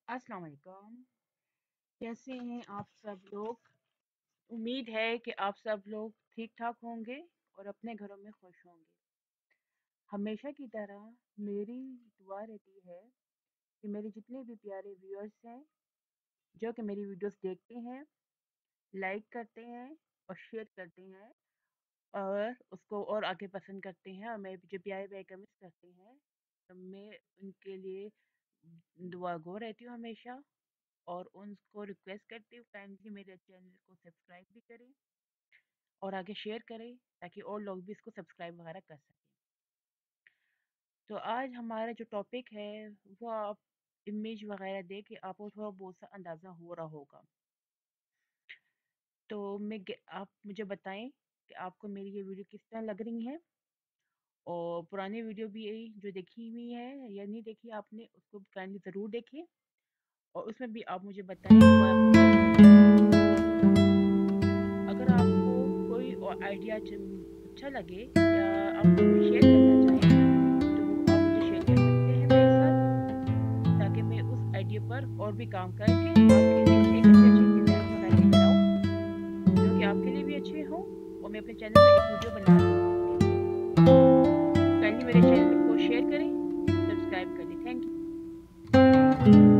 अस्सलाम वालेकुम। कैसे हैं आप सब लोग? उम्मीद है कि आप सब लोग ठीक ठाक होंगे और अपने घरों में खुश होंगे। हमेशा की तरह मेरी दुआ रहती है कि मेरे जितने भी प्यारे व्यूअर्स हैं जो कि मेरी वीडियोस देखते हैं, लाइक करते हैं और शेयर करते हैं और उसको और आगे पसंद करते हैं और मेरे जो प्यारे प्यारे कमेंट्स करते हैं, तो मैं उनके लिए दुआ गो रहती हूँ हमेशा। और उनको रिक्वेस्ट करती हूँ काइंडली मेरे चैनल को सब्सक्राइब भी करें और आगे शेयर करें ताकि और लोग भी इसको सब्सक्राइब वगैरह कर सकें। तो आज हमारा जो टॉपिक है वो आप इमेज वगैरह देख के आपको थोड़ा बहुत सा अंदाज़ा हो रहा होगा। तो आप मुझे बताएं कि आपको मेरी ये वीडियो किस तरह लग रही है, और पुरानी वीडियो भी जो देखी हुई है या नहीं देखी आपने उसको काइंडली ज़रूर देखें और उसमें भी आप मुझे बताएं कि वो आपको कैसी लगी। अगर आपको कोई और आइडिया अच्छा लगे या आप कोई शेयर करना चाहें तो आप मुझे शेयर कर सकते हैं मेरे साथ, ताकि मैं उस आइडिया पर और भी काम करके आपके लिए एक अच्छे अच्छे डिज़ाइन वगैरह लेकर आऊँ जो कि आपके लिए भी अच्छे हों और मैं अपने चैनल में एक वीडियो बना दूँ उसके लिए। काइंडली मेरे चैनल को शेयर करें, सब्सक्राइब करें। Thank you.